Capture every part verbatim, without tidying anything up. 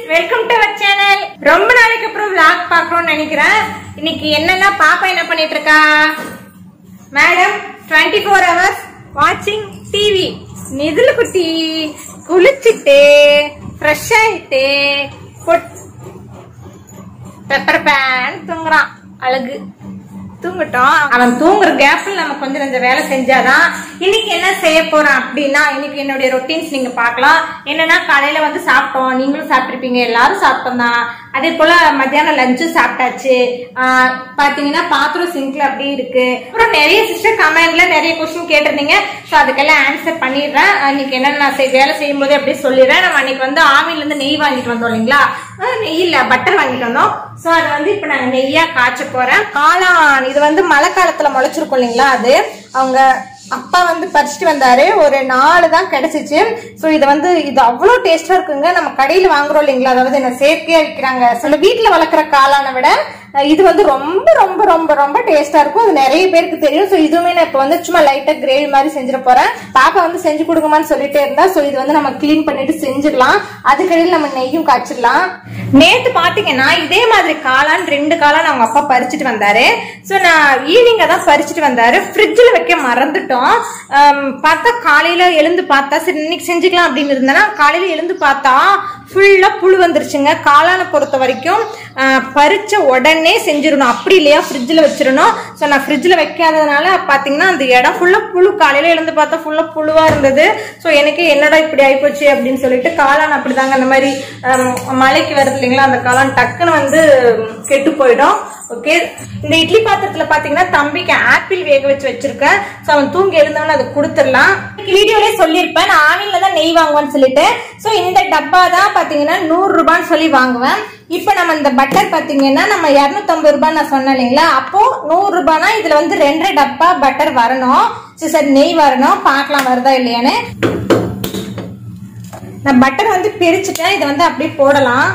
Welcome to our channel. ரொம்ப நாளைக்கு அப்புறம் vlog பார்க்கறோம்னு நினைக்கிறேன். இன்னைக்கு என்னன்னா பாப்பா என்ன பண்ணிட்டு இருக்கா? மேடம் டுவெண்ட்டி ஃபோர் ஹவர்ஸ் வாட்சிங் டிவி. நிதில் குட்டி குளிச்சுட்டு ஃப்ரெஷ் ஆயிட்டு பெப்பர் பேன் தூங்குறான். அழகு தூங்கட்டும். அவன் தூங்குற கேப்ல நம்ம கொஞ்சம் கொஞ்சம் வேலை செஞ்சாதான். இன்னைக்கு என்ன செய்ய போறோம் அப்படின்னா, இன்னைக்கு என்னுடைய ரொட்டீன்ஸ் நீங்க பாக்கலாம். என்னன்னா காலையில வந்து சாப்பிட்டோம், நீங்களும் சாப்பிட்டுருப்பீங்க, எல்லாரும் சாப்பிட்டோம் தான். அதே போல மத்தியானம் லஞ்சும் சாப்பிட்டாச்சு. ஆஹ் பாத்தீங்கன்னா பாத்திரம் சிங்க்ல அப்படியே இருக்கு. அப்புறம் நிறைய சிஸ்டர் கமெண்ட்ல நிறைய கொஸ்டின் கேட்டிருந்தீங்க. ஸோ அதுக்கெல்லாம் ஆன்சர் பண்ணிடுறேன். இன்னைக்கு என்னென்ன நான் வேலை செய்யும் போதே அப்படியே சொல்லிடுறேன். நம்ம அன்னைக்கு வந்து ஆவில இருந்து நெய் வாங்கிட்டு வந்தோம் இல்லைங்களா? நெய் இல்ல பட்டர் வாங்கிட்டு வந்தோம். சோ அதை வந்து இப்ப நாங்க நெய்யா காய்ச்ச போறேன். காளான் இது வந்து மழை காலத்துல முளைச்சிருக்கும் இல்லைங்களா? அது அவங்க அப்பா வந்து பறிச்சுட்டு வந்தாரு. ஒரு நாலு தான் கிடைச்சிச்சு. சோ இது வந்து இது அவ்வளவு டேஸ்டா இருக்குங்க. நம்ம கடையில வாங்குறோம் இல்லைங்களா? அதாவது என்ன செயற்கையா விற்கிறாங்க. சில வீட்டுல வளர்க்குற காளானை விட இது வந்து ரொம்ப ரொம்ப ரொம்ப ரொம்ப டேஸ்டா இருக்கும். அது நிறைய பேருக்கு தெரியும். சோ இதுவுமே நான் இப்ப வந்து சும்மா லைட்டா கிரேவி மாதிரி செஞ்சிட போறேன். பாப்பா வந்து செஞ்சு கொடுங்கமான்னு சொல்லிட்டே இருந்தா. சோ இது வந்து நம்ம கிளீன் பண்ணிட்டு செஞ்சிடலாம். அதுக்கடையில் நம்ம நெய்யும் காய்ச்சிடலாம். நேத்து பாத்தீங்கன்னா இதே மாதிரி காளான் ரெண்டு காளான் அவங்க அப்பா பறிச்சுட்டு வந்தாரு. சோ நான் ஈவினிங்கா தான் பறிச்சுட்டு வந்தாரு. ஃப்ரிட்ஜ்ல வைக்க மறந்துட்டோம். பார்த்தா காலையில எழுந்து பார்த்தா சரி இன்னைக்கு செஞ்சுக்கலாம் அப்படின்னு இருந்தேன்னா காலையில எழுந்து பார்த்தா ஃபுல்லா புழு வந்துருச்சுங்க. காளானை பொறுத்த வரைக்கும் பறிச்ச உடனே செஞ்சிடணும், அப்படி இல்லையா ஃப்ரிட்ஜ்ல வச்சிடணும். ஸோ நான் ஃப்ரிட்ஜ்ல வைக்காததுனால பாத்தீங்கன்னா அந்த இடம் ஃபுல்லா புழு. காலையில எழுந்து பார்த்தா ஃபுல்லா புழுவா இருந்தது. ஸோ எனக்கு என்னடா இப்படி ஆயிப்போச்சு அப்படின்னு சொல்லிட்டு காளான் அப்படிதாங்க அந்த மாதிரி மழைக்கு வருது இல்லைங்களா? அந்த காளான் டக்குன்னு வந்து கெட்டு போயிடும். ஓகே, இந்த இட்லி பாத்திரத்துல பாத்தீங்கன்னா தம்பிக்கு ஆப்பிள் வேக வச்சு வச்சிருக்கேன். சோ அவன் தூங்கி எழுந்தவன அதை கொடுத்துடலாம். வீடியோலயே சொல்லிருப்பேன் நான் ஆவில தான் நெய் வாங்குவேன்னு சொல்லிட்டு. சோ இந்த டப்பா தான் பாத்தீங்கன்னா நூறு ரூபான்னு சொல்லி வாங்குவேன். இப்ப நம்ம இந்த பட்டர் பாத்தீங்கன்னா நம்ம இருநூத்தி ஐம்பது ரூபாய் நான் சொன்னேன் இல்லைங்களா? அப்போ நூறு ரூபாய்னா இதுல வந்து ரெண்டரை டப்பா பட்டர் வரணும். சரி நெய் வரணும், பாக்கலாம் வருதா இல்லையான்னு. நான் பட்டர் வந்து பிரிச்சுட்டேன். இதை வந்து அப்படியே போடலாம்.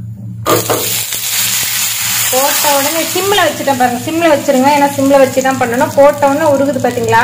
போட்ட உடனே சிம்ல வச்சுட்டேன் பாருங்க. சிம்ல வச்சிருங்க, ஏன்னா சிம்ல வச்சுதான் பண்ணணும். போட்ட உடனே உருகுது பாத்தீங்களா?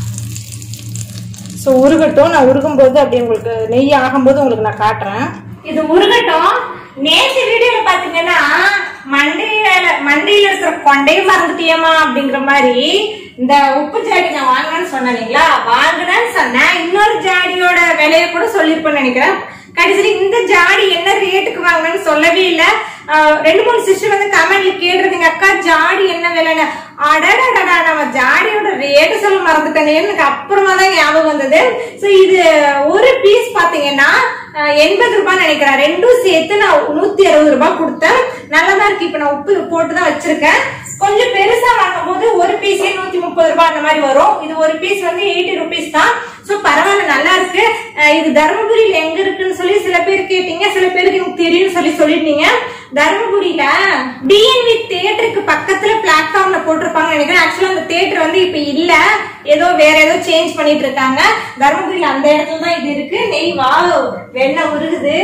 சோ உருகட்டும். நான் உருகும் போது அப்படி உங்களுக்கு நெய் ஆகும்போது உங்களுக்கு நான் காட்டுறேன். இது உருகட்டும். நேற்று வீடியோல பாத்தீங்கன்னா மண்டையில மண்டையில இருக்கிற கொண்டையும் மறந்துட்டியமா அப்படிங்கிற மாதிரி இந்த உப்பு ஜாடி நான் வாங்கினேன்னு சொன்னேன் இல்லைங்களா? வாங்கினேன்னு சொன்னேன். இன்னொரு ஜாடியோட விலைய கூட சொல்லிருப்பேன்னு நினைக்கிறேன். கடைசியில இந்த ஜாடி என்ன ரேட்டுக்கு வாங்கினேன்னு சொல்லவே இல்லை. ரெண்டு மூணு சிஸ்டர் வந்து கமெண்ட்ல கேட்டுருந்தீங்க, அக்கா ஜாடி என்ன விலைன்னு. அடடா நம்ம ஜாடியோட ரேட்டு சொல்ல மறந்துட்டேன்னு எனக்கு அப்புறமா தான் ஞாபகம் வந்தது. சோ இது ஒரு பீஸ் பாத்தீங்கன்னா எண்பது ரூபாய் நினைக்கிறேன். ரெண்டும் சேர்த்து நான் நூத்தி அறுபது ரூபாய் கொடுத்தேன். நல்லதா இருக்கு. இப்ப நான் உப்பு போட்டுதான் வச்சிருக்கேன். கொஞ்சம் பெருசா வாங்கும் போது ஒரு பீஸே நூத்தி முப்பது ரூபாய் அந்த மாதிரி வரும். இது ஒரு பீஸ் வந்து எயிட்டி ருபீஸ் தான். சோ பரவாயில்ல, நல்லா இருக்கு. இது தர்மபுரியில எங்க இருக்குன்னு சொல்லி சில பேர் கேட்டீங்க, சில பேருக்கு எனக்கு தெரியும் சொல்லி சொல்லிருந்தீங்க. தர்மபுரியில டிஎன்வி தியேட்டருக்கு பக்கத்துல பிளாட்ஃபார்ம்ல போட்டிருப்பாங்க நினைக்கிறேன். ஆக்சுவலா அந்த தியேட்டர் வந்து இப்ப இல்ல, ஏதோ வேற ஏதோ சேஞ்ச் பண்ணிட்டு இருக்காங்க. தர்மபுரியில அந்த இடத்துல தான் இது இருக்கு. நெய் வா வெண்ணெய் உருகுது.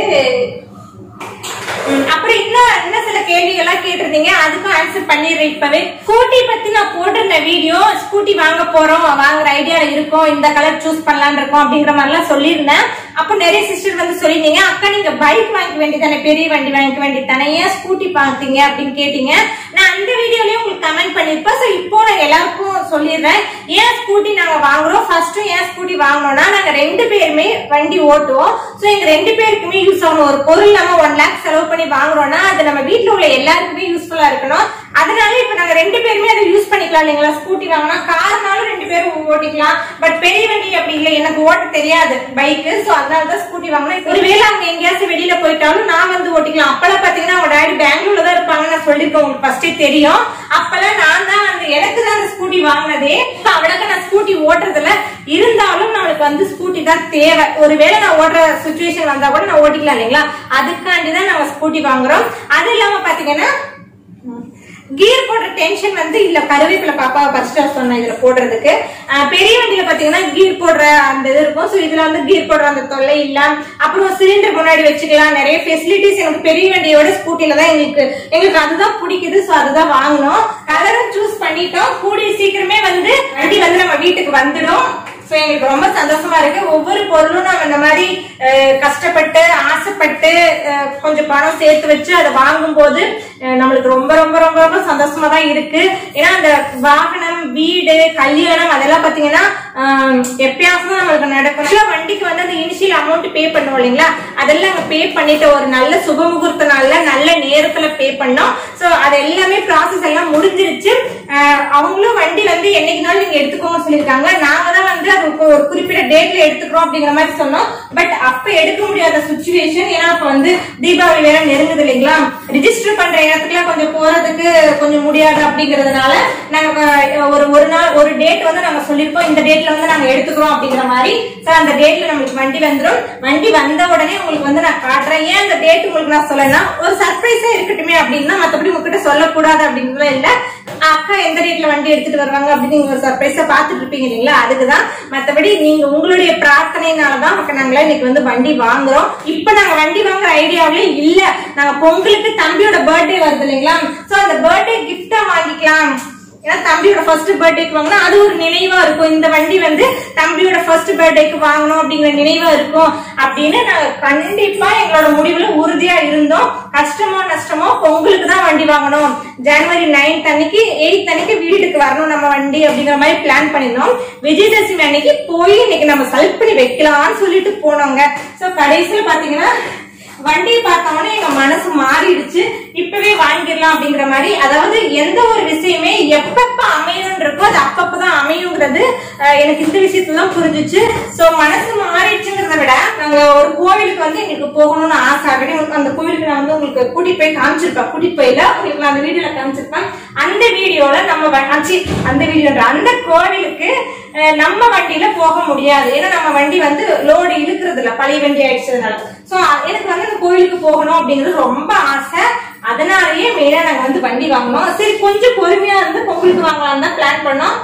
அப்புறம் இன்னும் இன்னும் சில கேள்விகள்லாம் கேட்டிருந்தீங்க, அதுக்கும் ஆன்சர் பண்ணிடுறேன் இப்பவே. ஸ்கூட்டி பத்தி நான் போட்டிருந்த வீடியோ, ஸ்கூட்டி வாங்க போறோம், வாங்குற ஐடியா இருக்கும், இந்த கலர் சூஸ் பண்ணலான் இருக்கோம் அப்படிங்கிற மாதிரி எல்லாம் சொல்லியிருந்தேன். அப்போ நிறைய சிஸ்டர் வந்து சொல்லிருந்தீங்க, அக்கா நீங்க பைக் வாங்கிக்க வேண்டியதானே, பெரிய வண்டி வாங்கிக்க வேண்டியதானே, ஏன் ஸ்கூட்டி பாத்தீங்க அப்படின்னு கேட்டீங்க. நான் அந்த வீடியோலயும் உங்களுக்கு கமெண்ட் பண்ணிருப்பேன். சோ இப்போ நான் எல்லாருக்கும் சொல்லிடுறேன், ஏன் ஸ்கூட்டி நாங்க வாங்குறோம். ஃபர்ஸ்ட் ஏன் ஸ்கூட்டி வாங்கணும்னா, நாங்க ரெண்டு பேருமே வண்டி ஓட்டுவோம். சோ எங்க ரெண்டு பேருக்குமே யூஸ் ஆகணும். ஒரு பொருள் நம்ம ஒன் லேக் செலவு பண்ணி வாங்குறோம்னா அது நம்ம வீட்டுல உள்ள எல்லாருக்குமே யூஸ்ஃபுல்லா இருக்கணும். அதனால இப்ப நாங்க ரெண்டு பேருமே அதை யூஸ் பண்ணிக்கலாம் இல்லைங்களா? ஸ்கூட்டி வாங்கினா கார்னாலும் ரெண்டு பேரும் ஓட்டிக்கலாம். பட் பெரிய வண்டி அப்படி இல்லை, எனக்கு ஓட்ட தெரியாது பைக்கு. சோ அதனாலதான் ஸ்கூட்டி வாங்கினா ஒருவேளை அவங்க எங்கேயாச்சும் வெளியில போயிட்டாலும் நான் வந்து ஓட்டிக்கலாம். அப்பெல்லாம் பாத்தீங்கன்னா அவங்க டாடி பெங்களூர்ல தான் இருப்பாங்க. நான் சொல்லிருக்கேன், உங்களுக்கு ஃபர்ஸ்டே தெரியும். அப்பெல்லாம் நான் தான் வந்து எனக்கு தான் அந்த ஸ்கூட்டி வாங்கினதே. அவளுக்கு நான் ஸ்கூட்டி ஓட்டுறதுல இருந்தாலும் நம்மளுக்கு வந்து ஸ்கூட்டி தான் தேவை. ஒருவேளை நான் ஓட்டுற சுச்சுவேஷன் வந்தா கூட நான் ஓட்டிக்கலாம் இல்லைங்களா? அதுக்காண்டிதான் நம்ம ஸ்கூட்டி வாங்குறோம். அது இல்லாம பாத்தீங்கன்னா கீர் போடுற டென்ஷன் வந்து இல்ல. கருவேப்பிலை பாப்பா ஃபர்ஸ்ட் சொன்ன இதுல போடுறதுக்கு. பெரிய வண்டியில பாத்தீங்கன்னா கீர் போடுற அந்த இது இருக்கும். சோ இதுல வந்து கீர் போடுற அந்த தொல்லை இல்ல. அப்புறம் சிலிண்டர் முன்னாடி வச்சுக்கலாம். நிறைய ஃபெசிலிட்டிஸ் எனக்கு பெரிய வண்டியோட ஸ்கூட்டில தான் எங்களுக்கு எங்களுக்கு அதுதான் பிடிக்குது. சோ அதுதான் வாங்கணும். கலரும் சூஸ் பண்ணிட்டோம். கூடிய சீக்கிரமே வந்து வண்டி வந்து நம்ம வீட்டுக்கு வந்துடும். எங்களுக்கு ரொம்ப சந்தோஷமா இருக்கு. ஒவ்வொரு பொருளும் நம்ம இந்த மாதிரி கஷ்டப்பட்டு ஆசைப்பட்டு கொஞ்சம் பணம் சேர்த்து வச்சு அதை வாங்கும் போது நம்மளுக்கு ரொம்ப ரொம்ப ரொம்ப ரொம்ப சந்தோஷமா தான் இருக்கு. ஏன்னா அந்த வாகனம், வீடு, கல்யாணம் அதெல்லாம் பாத்தீங்கன்னா எப்பயாவது நம்மளுக்கு நடக்கும். வண்டிக்கு வந்து அந்த இனிஷியல் அமௌண்ட் பே பண்ணுவோம் இல்லைங்களா, அதெல்லாம் பே பண்ணிட்டு ஒரு நல்ல சுபமுகூர்த்த நாள்ல நல்ல நேரத்துல பே பண்ணோம். சோ அது எல்லாமே ப்ராசஸ் எல்லாம் முடிஞ்சிருச்சு. அவங்களும் வண்டி வந்து என்னைக்குனாலும் நீங்க எடுத்துக்கோங்க சொல்லிருக்காங்க. நாங்க தான் வந்து அது ஒரு குறிப்பிட்ட டேட்ல எடுத்துக்கிறோம் அப்படிங்கிற மாதிரி சொன்னோம். பட் அப்ப எடுக்க முடியாத சுச்சுவேஷன். ஏன்னா அப்ப வந்து தீபாவளி வேற நெருங்குது இல்லைங்களா, ரிஜிஸ்டர் பண்ற இடத்துக்குலாம் கொஞ்சம் போறதுக்கு கொஞ்சம் முடியாது அப்படிங்கறதுனால நாங்க ஒரு ஒரு நாள் ஒரு டேட் வந்து நாங்க சொல்லிருக்கோம், இந்த டேட்ல வந்து நாங்க எடுத்துக்கிறோம் அப்படிங்கிற மாதிரி. அந்த டேட்ல நம்மளுக்கு வண்டி வந்துடும். வண்டி வந்த உடனே உங்களுக்கு வந்து நான் காட்டுறேன். ஏன் அந்த டேட் உங்களுக்கு நான் சொல்லனா ஒரு சர்ப்ரைஸா இருக்கட்டுமே அப்படின்னா, மத்தபடி உங்ககிட்ட சொல்லக்கூடாது அப்படிங்கறது இல்ல. அக்கா எந்த டேட்ல வண்டி எடுத்துட்டு வருவாங்க அப்படின்னு நீங்க ஒரு சர்ப்ரைஸா பாத்துட்டு இருப்பீங்க இல்லைங்களா, அதுக்குதான். மத்தபடி நீங்க உங்களுடைய பிரார்த்தனைனாலதான் நாங்களா இன்னைக்கு வந்து வண்டி வாங்குறோம். இப்ப நாங்க வண்டி வாங்குற ஐடியாவிலே இல்ல. நாங்க பொங்கலுக்கு தம்பியோட பர்த்டே வருது இல்லைங்களா, சோ அந்த பர்த்டே கிஃப்டா வாங்கிக்கலாம். ஏன்னா தம்பியோட ஃபர்ஸ்ட் பர்த்டேக்கு வாங்கினா அது ஒரு நினைவா இருக்கும். இந்த வண்டி வந்து தம்பியோட ஃபர்ஸ்ட் பர்த்டேக்கு வாங்கணும் அப்படிங்கிற நினைவா இருக்கும் அப்படின்னு நாங்க கண்டிப்பா எங்களோட முடிவுல உறுதியா இருந்தோம். கஷ்டமோ நஷ்டமோ பொங்கலுக்கு தான் வண்டி வாங்கணும், ஜனவரி நைன்த் அன்னைக்கு எயித் அன்னைக்கு வீட்டுக்கு வரணும் நம்ம வண்டி அப்படிங்கிற மாதிரி பிளான் பண்ணிருந்தோம். விஜயதசமி அன்னைக்கு போய் இன்னைக்கு நம்ம செலக்ட் பண்ணி வைக்கலாம்னு சொல்லிட்டு போனோங்க. சோ கடைசியில பாத்தீங்கன்னா வண்டியை பார்த்தோம்னா எங்க மனசு மாறிடுச்சு. இப்பவே வாங்கிடலாம் அப்படிங்கிற மாதிரி. அதாவது எந்த ஒரு விஷயமே எப்பப்ப அமையும் இருக்கோ அது அப்பப்பதான் அமையுங்கிறது எனக்கு இந்த விஷயத்துல புரிஞ்சிச்சு. சோ மனசு மாறிடுச்சுங்கிறத விட நாங்க ஒரு கோவிலுக்கு வந்து எங்களுக்கு போகணும்னு ஆசை. அப்படின்னு அந்த கோவிலுக்கு நான் வந்து உங்களுக்கு கூட்டிட்டு போய் காமிச்சிருப்பேன். கூட்டிட்டு போயில உங்களுக்கு நான் அந்த வீடியோல காமிச்சிருப்பேன். அந்த வீடியோல நம்ம அந்த வீடியோ அந்த கோவிலுக்கு நம்ம வண்டியில போக முடியாது. ஏன்னா நம்ம வண்டி வந்து லோடு இழுக்கிறது இல்ல, பழைய வண்டி ஆயிடுச்சதுனால. சோ எனக்கு வந்து அந்த கோவிலுக்கு போகணும் அப்படிங்கிறது ரொம்ப ஆசை. அதனாலயே மெயினா நாங்க வந்து வண்டி வாங்கணும். சரி கொஞ்சம் பொறுமையா இருந்து பொங்கலுக்கு வாங்கலாம் தான் பிளான் பண்ணோம்.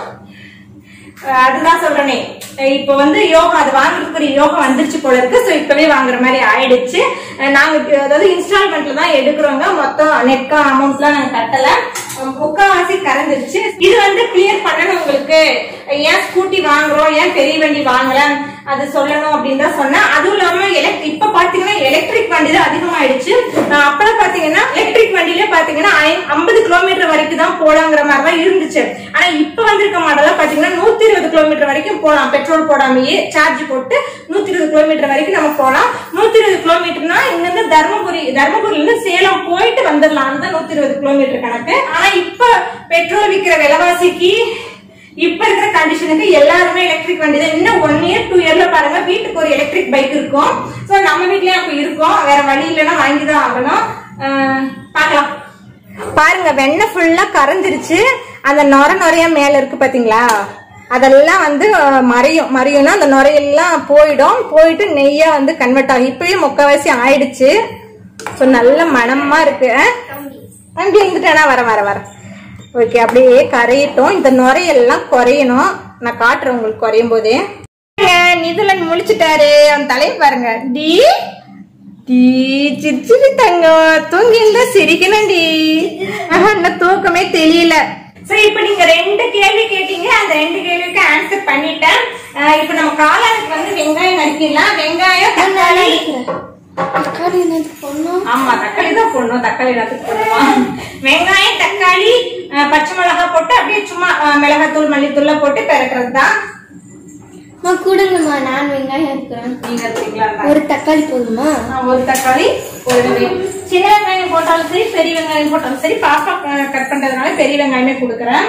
அதுதான் சொல்றேனே, இப்ப வந்து யோகா அது வாங்குறதுக்கு யோகா வந்துருச்சு போல இருக்கு. சோ இப்பவே வாங்குற மாதிரி ஆயிடுச்சு. நாங்க அதாவது இன்ஸ்டால்மெண்ட்ல தான் எடுக்கிறோங்க. மொத்தம் நெட்கா அமௌண்ட் எல்லாம் நாங்க கட்டல, முக்காவாசி கறந்துருச்சு. இது வந்து கிளியர் பண்ணணும் உங்களுக்கு. ஏன் ஸ்கூட்டி வாங்குறோம், ஏன் பெரிய வண்டி வாங்கல அது சொல்லணும் அப்படின்னு தான் சொன்னேன். அதுவும் இல்லாம இப்ப பாத்தீங்கன்னா எலக்ட்ரிக் வண்டி தான் அதிகமாயிடுச்சு. அப்பெல்லாம் பாத்தீங்கன்னா எலக்ட்ரிக் வண்டியில பாத்தீங்கன்னா ஐம்பது கிலோமீட்டர் வரைக்கும் தான் போலாங்கிற மாதிரி தான் இருந்துச்சு. ஆனா இப்ப வந்திருக்க மாடலா பாத்தீங்கன்னா நூத்தி இருபது கிலோமீட்டர் வரைக்கும் போலாம். பெட்ரோல் போடாமையே சார்ஜ் போட்டு நூத்தி இருபது கிலோமீட்டர் வரைக்கும் நம்ம போலாம். நூத்தி இருபது கிலோமீட்டர்னா இங்க இருந்து தர்மபுரி தர்மபுரியில இருந்து சேலம் போயிட்டு வந்துடலாம். அந்த நூத்தி இருபது கிலோமீட்டர் கணக்கு. ஆனா இப்ப பெட்ரோல் விற்கிற விலைவாசிக்கு இப்ப இருக்கிற கண்டிஷனுக்கு எல்லாருமே எலக்ட்ரிக் வண்டி தான். இன்னும் ஒன் இயர் டூ இயர்ல பாருங்க வீட்டுக்கு ஒரு எலக்ட்ரிக் பைக் இருக்கும். சோ நம்ம வீட்லயே அப்ப இருக்கும். வேற வழி இல்லைன்னா வாங்கிதான் ஆகணும். பாக்கலாம். பாருங்க வெண்ணெய் ஃபுல்லா கரைஞ்சிருச்சு. அந்த நொர நொறைய மேல இருக்கு பாத்தீங்களா, அதெல்லாம் வந்து மறையும். மறையும்னா அந்த நுரையெல்லாம் போயிடும். போயிட்டு நெய்யா வந்து கன்வெர்ட் ஆகும். இப்பவே முக்காவாசி ஆயிடுச்சு. சோ நல்ல மணமா இருக்கு. அங்கே இருந்துட்டேனா வர வர வர ஓகே. அப்படியே கரையட்டும். இந்த நுரையெல்லாம் குறையணும். நான் காட்டுறேன் உங்களுக்கு குறையும் போதே. நிதுலன் முழிச்சுட்டாரு. அவன் தலையை பாருங்க. டி டி சிரிச்சிரி தங்கம் தூங்கி இருந்தா சிரிக்கணும்டி. ஆஹா தூக்கமே தெரியல. சரி இப்ப நீங்க ரெண்டு கேள்வி கேட்டீங்க. அந்த ரெண்டு கேள்விக்கு ஆன்சர் பண்ணிட்டேன். இப்ப நம்ம காளானுக்கு வந்து வெங்காயம் நறுக்கிடலாம். வெங்காயம் தக்காளி. தக்காளி போடணும். ஆமா தக்காளி தான் போடணும். தக்காளி எல்லாத்துக்கும் போடுமா. வெங்காயம் தக்காளி பச்சை மிளகா போட்டு அப்படியே சும்மா மிளகாத்தூள் மல்லித்தூள்ல போட்டு பெரட்டுறது தான். கூடுங்கம்மா நான் வெங்காயம் இருக்கிறேன். நீங்க இருக்கீங்களா? ஒரு தக்காளி போதுமா? ஒரு தக்காளி ஒரு சின்ன வெங்காயம் போட்டாலும் சரி பெரிய வெங்காயம் போட்டாலும் சரி. பாப்பா கட் பண்றதுனால பெரிய வெங்காயமே கொடுக்குறேன்.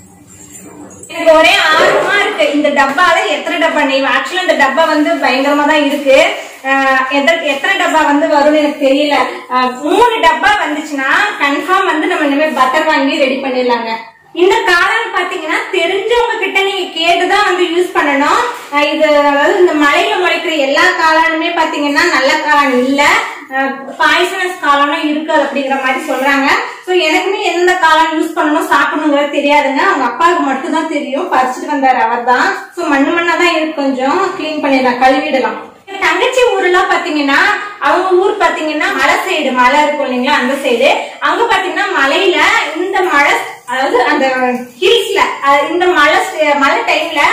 எனக்கு ஒரே ஆர்வமா இருக்கு இந்த டப்பால எத்தனை டப்பா நெய். ஆக்சுவலா இந்த டப்பா வந்து பயங்கரமா தான் இருக்கு. எத்தனை டப்பா வந்து வரும்னு எனக்கு தெரியல. மூணு டப்பா வந்துச்சுன்னா கன்ஃபார்ம் வந்து நம்ம இனிமே பட்டர் வாங்கி ரெடி பண்ணிடலாங்க. இந்த காளான் பாத்தீங்கன்னா தெரிஞ்சவங்க கிட்ட நீங்க கேட்டுதான் வந்து யூஸ் பண்ணணும். இது அதாவது இந்த மலையில முளைக்கிற எல்லா காளானுமே பாத்தீங்கன்னா நல்ல காளான் இல்ல, பாய்சனஸ் காளானும் இருக்கு அப்படிங்கிற மாதிரி சொல்றாங்க. சோ எனக்குமே எந்த காளான் யூஸ் பண்ணணும் சாப்பிடணுங்கிறது தெரியாதுங்க. அவங்க அப்பாவுக்கு மட்டும் தான் தெரியும். பறிச்சுட்டு வந்தாரு அவர் தான். சோ மண்ணு மண்ணா தான் இருக்கு. கொஞ்சம் கிளீன் பண்ணிடலாம், கழுவிடலாம். தங்கச்சி ஊர்லாம் பாத்தீங்கன்னா அவங்க ஊர் பாத்தீங்கன்னா மலை சைடு, மலை இருக்கும் இல்லைங்களா அந்த சைடு. அங்க பாத்தீங்கன்னா மலையில இந்த மழை அதாவது அந்த ஹில்ஸ்ல இந்த மழை மழை டைம்ல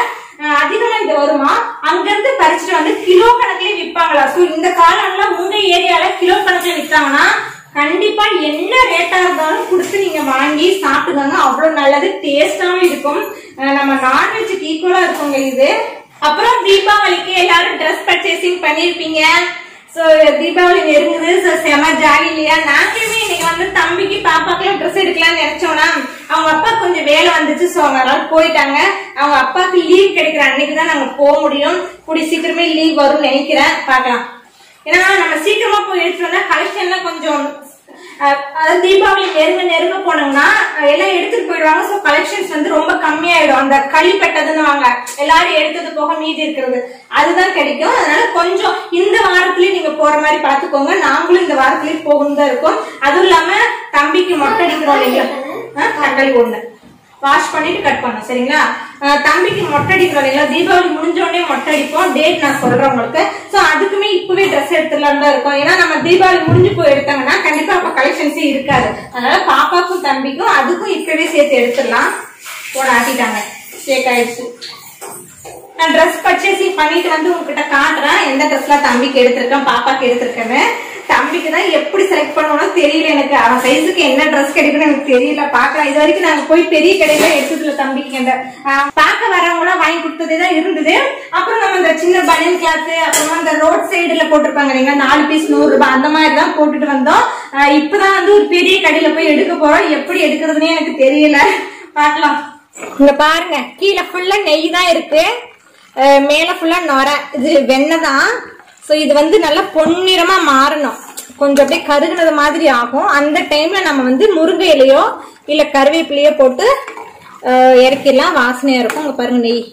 அதிகமா இது வருமா, அங்க இருந்து பறிச்சுட்டு வந்து கிலோ கணக்குல விற்பாங்களா. சோ இந்த காலம்ல உங்க ஏரியால கிலோ கணக்குல விற்றாங்கன்னா கண்டிப்பா என்ன ரேட்டா இருந்தாலும் கொடுத்து நீங்க வாங்கி சாப்பிடுவாங்க. அவ்வளவு நல்லது, டேஸ்டாவும் இருக்கும். நம்ம நான்வெஜ்ஜுக்கு ஈக்குவலா இருக்குங்க இது. அப்புறம் தீபாவளிக்கு எல்லாரும் ட்ரெஸ் பர்ச்சேசிங் பண்ணிருப்பீங்க. சோ தீபாவளி நெருங்குது. சோ செம ஜாலி இல்லையா? நாங்களுமே இன்னைக்கு வந்து தம்பிக்கு பாப்பாக்குலாம் ட்ரெஸ் எடுக்கலாம்னு நினைச்சோம்னா அவங்க அப்பா கொஞ்சம் வேலை வந்துச்சு. சோ அவங்க போயிட்டாங்க. அவங்க அப்பாவுக்கு லீவ் கிடைக்கிற அன்னைக்குதான் நாங்க போக முடியும். கூடி சீக்கிரமே லீவ் வரும்னு நினைக்கிறேன், பாக்கலாம். ஏன்னா நம்ம சீக்கிரமா போய் எடுத்துட்டோம்னா கலெக்ஷன்லாம் கொஞ்சம் அதாவது தீபாவளி நெருங்க நெருங்க போனோம்னா எல்லாம் எடுத்துட்டு போயிடுவாங்க. சோ கலெக்ஷன்ஸ் வந்து ரொம்ப கம்மியாயிடும். அந்த களிப்பட்டதுன்னு வாங்க எல்லாரும் எடுத்தது போக மீதி இருக்கிறது அதுதான் கிடைக்கும். அதனால கொஞ்சம் இந்த வாரத்திலயும் நீங்க போற மாதிரி பாத்துக்கோங்க. நாங்களும் இந்த வாரத்திலயே போகணும் தான் இருக்கோம். அதுவும் இல்லாம தம்பிக்கு மொட்டை அடிக்கிறோம் இல்லையா, தக்காளி ஒண்ணு வாஷ் பண்ணிட்டு கட் பண்ணோம் சரிங்களா. தம்பிக்கு மொட்டை அடிக்கிறோம் இல்லைங்களா, தீபாவளி முடிஞ்ச உடனே மொட்டை அடிப்போம். டேட் நான் சொல்றேன் உங்களுக்கு. சோ அதுக்குமே இப்பவே ட்ரெஸ் எடுத்துலாம் தான் இருக்கும். ஏன்னா நம்ம தீபாவளி முடிஞ்சு போய் எடுத்தாங்கன்னா கண்டிப்பா அப்ப கலெக்ஷன்ஸே இருக்காது. அதனால பாப்பாக்கும் தம்பிக்கும் அதுக்கும் இப்பவே சேர்த்து எடுத்துடலாம். போட ஆட்டிட்டாங்க, சேக் ஆயிடுச்சு. நான் ட்ரெஸ் பர்ச்சேசிங் பண்ணிட்டு வந்து உங்ககிட்ட காட்டுறேன் எந்த ட்ரெஸ்லாம் தம்பிக்கு எடுத்திருக்கேன் பாப்பாக்கு எடுத்திருக்கேன்னு. தம்பிக்கு தான் எப்படி செலக்ட் பண்ணணும் தெரியல எனக்கு. அவன் சைஸுக்கு என்ன ட்ரெஸ் கிடைக்குன்னு எனக்கு தெரியல, பாக்கலாம். இது வரைக்கும் நாங்க போய் பெரிய கடையில எடுத்ததுல தம்பிக்கு அந்த பார்க்க வரவங்க எல்லாம் வாங்கி கொடுத்ததேதான் இருந்தது. அப்புறம் நம்ம இந்த சின்ன பனியன் கிளாத் அப்புறமா இந்த ரோட் சைடுல போட்டிருப்பாங்க இல்லைங்களா, நாலு பீஸ் நூறு ரூபாய் அந்த மாதிரி தான் போட்டுட்டு வந்தோம். இப்பதான் வந்து ஒரு பெரிய கடையில போய் எடுக்க போறோம். எப்படி எடுக்கிறதுனே எனக்கு தெரியல, பாக்கலாம். இங்க பாருங்க, கீழே ஃபுல்லா நெய் தான் இருக்கு, மேல ஃபுல்லா நொர. இது வெண்ணெய் தான். சோ இது வந்து நல்லா பொன்னிறமா மாறணும். கொஞ்சம் அப்படியே கருகுனது மாதிரி ஆகும். அந்த டைம்ல நம்ம வந்து முருங்கை இலையோ இல்ல கருவேப்பிலையோ போட்டு இறக்கிடலாம், வாசனையா இருக்கும். இங்க பாருங்க நெய்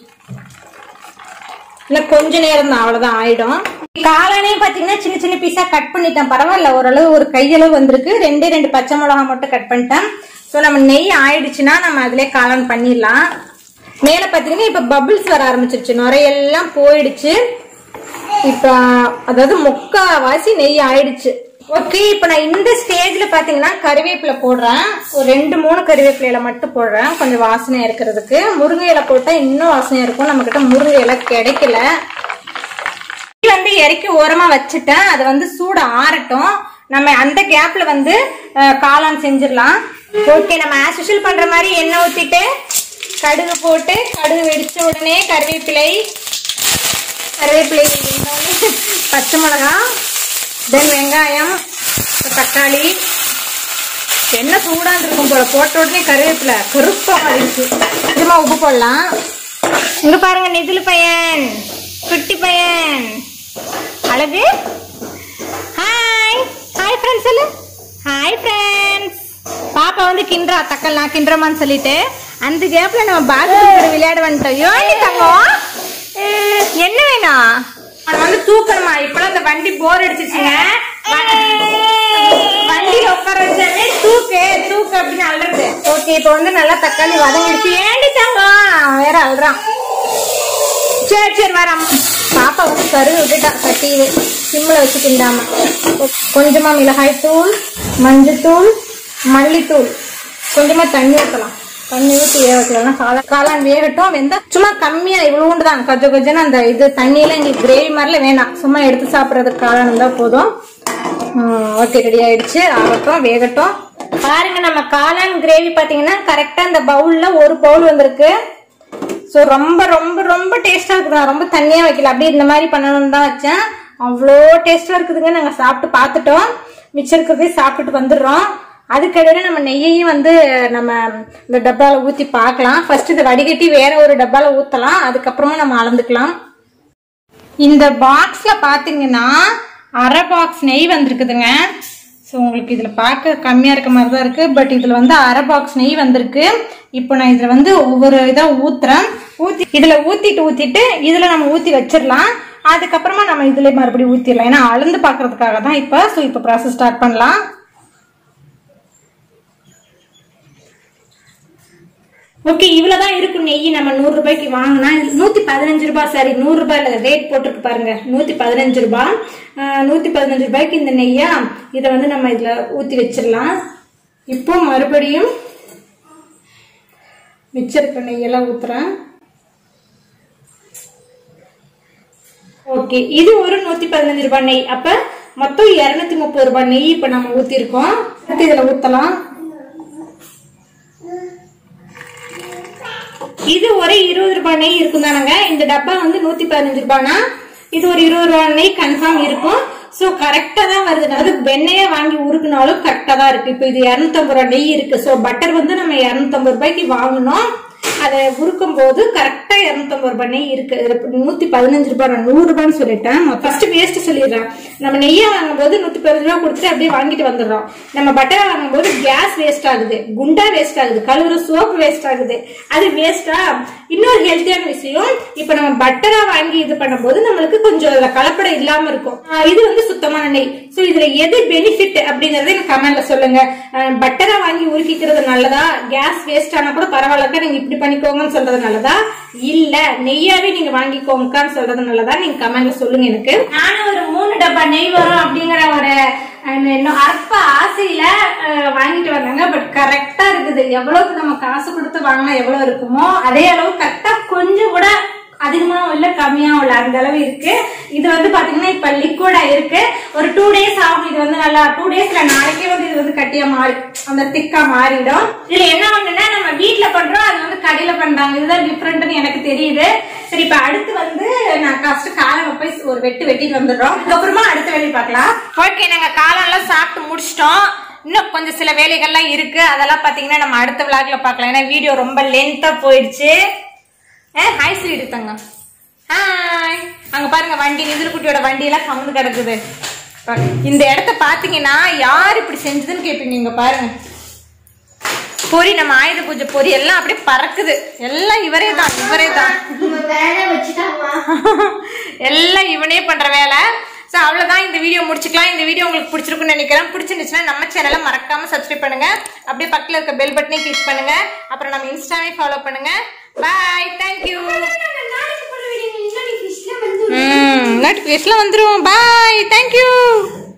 இல்ல கொஞ்ச நேரம் தான், அவ்வளவுதான் ஆயிடும். காளானே பாத்தீங்கன்னா சின்ன சின்ன பீஸா கட் பண்ணிட்டேன், பரவாயில்ல ஓரளவு ஒரு கையளவு வந்திருக்கு. ரெண்டே ரெண்டு பச்சை மிளகா மட்டும் கட் பண்ணிட்டேன். சோ நம்ம நெய் ஆயிடுச்சுன்னா நம்ம அதுல காளான் பண்ணிடலாம். மேல பாத்தீங்கன்னா இப்ப பபிள்ஸ் வர ஆரம்பிச்சிருச்சு, நுரையெல்லாம் போயிடுச்சு. இப்ப அதாவது முக்காவாசி நெய் ஆயிடுச்சு. ஓகே, இப்ப நான் இந்த ஸ்டேஜ்ல பாத்தீங்கன்னா கருவேப்பிலை போடுறேன். ஒரு ரெண்டு மூணு கருவேப்பிலையில மட்டும் போடுறேன், கொஞ்சம் வாசனையா இருக்கிறதுக்கு. முருங்கை இலை போட்டா இன்னும் வாசனையா இருக்கும். நம்ம கிட்ட முருங்கை இலை கிடைக்கல. வந்து இறக்கி ஓரமா வச்சுட்டேன், அது வந்து சூட ஆறட்டும். நம்ம அந்த கேப்ல வந்து காளான் செஞ்சிடலாம். ஓகே, நம்ம ஆஸ் யூஷுவல் பண்ற மாதிரி எண்ணெய் ஊத்திட்டு கடுகு போட்டு, கடுகு வெடிச்ச உடனே கருவேப்பிலை கருவேப்பிலை பச்சை மிளகா, தென் வெங்காயம், தக்காளி. என்ன சூடா இருக்கும் போல, போட்ட உடனே கருவேப்பிலை கருப்பா மாறிடுச்சு. இதுமா உப்பு போடலாம். இங்க பாருங்க, நிதில் பையன், குட்டி பையன் அழகு. ஹாய் ஹாய் ஃப்ரெண்ட்ஸ் சொல்லு. Hi friends. பாப்பா வந்து கிண்டா தக்கல் நான் கிண்டமான்னு சொல்லிட்டு அந்த கேப்ல நம்ம பாத்ரூம் விளையாட வந்துட்டோம். யோனி தங்கம் என்ன வேணும்? அவன் வந்து தூக்கணுமா? இப்பெல்லாம் இந்த வண்டி போர் அடிச்சிருச்சுங்க. வண்டியில உட்கார வச்சாலே தூக்கு தூக்கு அப்படின்னு அழுறது. ஓகே, இப்ப வந்து நல்லா தக்காளி வதங்கிடுச்சு. ஏண்டி தங்கம் வேற அழுறான். சரி சரி வர. பாப்பா வந்து கருகு விட்டுட்டா கட்டியது, சிம்ல வச்சு கிண்டாம. கொஞ்சமா மிளகாய் தூள், மஞ்சத்தூள், மல்லித்தூள், கொஞ்சமா தண்ணி ஊற்றலாம். தண்ணி ஊற்றி வேக வைக்கலாம். காளான் காளான் வேகட்டும். வெந்தா சும்மா கம்மியா இவ்வளவுண்டு தான், கொஞ்சம் கொஞ்சம் அந்த இது தண்ணியெல்லாம் எங்களுக்கு கிரேவி மாதிரில வேணாம், சும்மா எடுத்து சாப்பிட்றதுக்கு காளான் இருந்தா போதும். ஓகே, ரெடி ஆயிடுச்சு. ஆகட்டும், வேகட்டும். பாருங்க, நம்ம காளான் கிரேவி பாத்தீங்கன்னா கரெக்டா இந்த பவுல்ல ஒரு பவுல் வந்திருக்கு. ஸோ ரொம்ப ரொம்ப ரொம்ப டேஸ்டா இருக்குதா. ரொம்ப தண்ணியா வைக்கல, அப்படியே இந்த மாதிரி பண்ணணும்னு தான் வச்சேன். அவ்வளோ டேஸ்டா இருக்குதுங்க. நாங்க சாப்பிட்டு பார்த்துட்டோம், மிச்சம் இருக்கிறதே சாப்பிட்டுட்டு வந்துடுறோம். அதுக்கிடையில நம்ம நெய்யையும் வந்து நம்ம இந்த டப்பால ஊத்தி பார்க்கலாம். ஃபர்ஸ்ட் இதை வடிகட்டி வேற ஒரு டப்பால ஊத்தலாம், அதுக்கப்புறமா நம்ம அளந்துக்கலாம். இந்த பாக்ஸ்ல பாத்தீங்கன்னா அரை பாக்ஸ் நெய் வந்திருக்குதுங்க. ஸோ உங்களுக்கு இதுல பார்க்க கம்மியா இருக்க மாதிரி தான் இருக்கு, பட் இதுல வந்து அரை பாக்ஸ் நெய் வந்திருக்கு. இப்போ நான் இதுல வந்து ஒவ்வொரு இதா ஊத்துறேன். ஊத்தி இதுல ஊத்திட்டு ஊத்திட்டு இதுல நம்ம ஊத்தி வச்சிடலாம். அதுக்கப்புறமா நம்ம இதுல மறுபடியும் ஊத்திடலாம், ஏன்னா அளந்து பாக்குறதுக்காக தான் இப்ப. ஸோ இப்போ ப்ராசஸ் ஸ்டார்ட் பண்ணலாம். ஓகே, இவ்வளவுதான் இருக்கும் நெய். நம்ம நூறு ரூபாய்க்கு வாங்கினா நூத்தி பதினஞ்சு ரூபாய் சாரி நூறு ரூபாய் இல்ல, ரேட் போட்டுருக்கு பாருங்க, நூத்தி பதினஞ்சு ரூபாய். நூத்தி பதினஞ்சு ரூபாய்க்கு இந்த நெய்யா. இதை வந்து நம்ம இதுல ஊத்தி வச்சிடலாம். இப்போ மறுபடியும் மிச்சருக்க நெய்யெல்லாம் ஊத்துறேன். ஓகே, இது ஒரு நூத்தி பதினஞ்சு ரூபாய் நெய். அப்ப மொத்தம் இருநூத்தி முப்பது ரூபாய் நெய் இப்ப நம்ம ஊத்தி இருக்கோம். இதுல ஊத்தலாம். இது ஒரு இருபது ரூபாய் நெய் இருக்கும் தானங்க. இந்த டப்பா வந்து நூத்தி பதினஞ்சு ரூபாய்னா இது ஒரு இருபது ரூபாய் நெய் கன்ஃபார்ம் இருக்கும். சோ கரெக்டா தான் வருது. அது வெண்ணையா வாங்கி உருக்குனாலும் கரெக்டா தான் இருக்கு. இப்ப இது இருநூத்தி ஐம்பது ரூபாய் நெய் இருக்கு. சோ பட்டர் வந்து நம்ம இருநூத்தி ஐம்பது ரூபாய்க்கு வாங்கணும். அதை உருக்கும் போது கரெக்டா இருநூத்தி ஐம்பது ரூபாய் நெய் இருக்கு. நூத்தி பதினஞ்சு ரூபாய் நான் நூறு ரூபான்னு சொல்லிட்டேன். ஃபர்ஸ்ட் வேஸ்ட் சொல்லிடுறேன். நம்ம நெய்யா வாங்கும் போது நூத்தி பதினஞ்சு ரூபாய் கொடுத்துட்டு அப்படியே வாங்கிட்டு வந்துடுறோம். நம்ம பட்டரா வாங்கும் போது கேஸ் வேஸ்ட் ஆகுது, குண்டா வேஸ்ட் ஆகுது, கழுவுற சோப்பு வேஸ்ட் ஆகுது. அது வேஸ்டா. இன்னொரு ஹெல்த்தியான விஷயம், இப்ப நம்ம பட்டரா வாங்கி இது பண்ணும் போது நம்மளுக்கு கொஞ்சம் கலப்படம் இல்லாம இருக்கும். இது வந்து சுத்தமான நெய். சோ இதுல எது பெனிஃபிட் அப்படிங்கறத எனக்கு கமெண்ட்ல சொல்லுங்க. பட்டரா வாங்கி உருக்கிக்கிறது நல்லதா, கேஸ் வேஸ்ட் ஆனா கூட பரவாயில்லக்கா நீங்க இப்படி பண்ணிக்கோங்கன்னு சொல்றது நல்லதா, இல்ல நெய்யாவே நீங்க வாங்கிக்கோங்கன்னு சொல்றது நல்லதா, நீங்க கமெண்ட்ல சொல்லுங்க. எனக்கு நானும் ஒரு மூணு டப்பா நெய் வரும் அப்படிங்கிற ஒரு அற்ப ஆசையில வாங்கிட்டு வந்தாங்க. பட் கரெக்டா இருக்குது. எவ்வளவுக்கு நம்ம காசு கொடுத்து வாங்கினா எவ்வளவு இருக்குமோ அதே அளவு கரெக்டா, கொஞ்சம் கூட அதிகமாவும் இல்ல கம்மியாவும் இல்ல, அந்த அளவு இருக்கு. இது வந்து பாத்தீங்கன்னா இப்ப லிக்விடா இருக்கு. ஒரு டூ டேஸ் ஆகும். இது வந்து நல்லா டூ டேஸ்ல நாளைக்கே வந்து இது வந்து கட்டியா மாறி அந்த திக்கா மாறிடும். இதுல என்ன ஒண்ணுன்னா நம்ம வீட்டுல பண்றோம், அது வந்து கடையில பண்றாங்க. இதுதான் டிஃபரெண்ட்னு எனக்கு தெரியுது. சரி, இப்ப அடுத்து வந்து நான் ஃபர்ஸ்ட் காலம் போய் ஒரு வெட்டு வெட்டிட்டு வந்துடுறோம். அதுக்கப்புறமா அடுத்த வேலையை பார்க்கலாம். ஓகே, நாங்க காலம் எல்லாம் சாப்பிட்டு முடிச்சிட்டோம். இன்னும் கொஞ்சம் சில வேலைகள்லாம் இருக்கு. அதெல்லாம் பாத்தீங்கன்னா நம்ம அடுத்த விளாக்ல பாக்கலாம். ஏன்னா வீடியோ ரொம்ப லென்த்தா போயிடுச்சு. ஹாய் சொல்லிட்டு தங்க. ஹாய். அங்க பாருங்க வண்டி, நிதிர்குட்டியோட வண்டி எல்லாம் கமுந்து கிடக்குது. இந்த இடத்த பாத்தீங்கன்னா யார் இப்படி செஞ்சதுன்னு கேட்பீங்க. இங்க பாருங்க பொறி, நம்ம ஆயுத பூஜை பொறி எல்லாம் அப்படியே பறக்குது. எல்லாம் இவரே தான், இவரே தான் எல்லாம் இவனே பண்ற வேலை. சோ அவ்வளவுதான், இந்த வீடியோ முடிச்சுக்கலாம். இந்த வீடியோ உங்களுக்கு பிடிச்சிருக்குன்னு நினைக்கிறேன். பிடிச்சிருந்துச்சுன்னா நம்ம சேனலை மறக்காம சப்ஸ்கிரைப் பண்ணுங்க. அப்படியே பக்கத்துல இருக்க பெல் பட்டனை கிளிக் பண்ணுங்க. அப்புறம் நம்ம இன்ஸ்டாவே ஃபாலோ பண்ணுங்க. பாய், தேங்க்யூ. நோட்டிபிகேஷன்ல வந்துரும். Bye, thank you.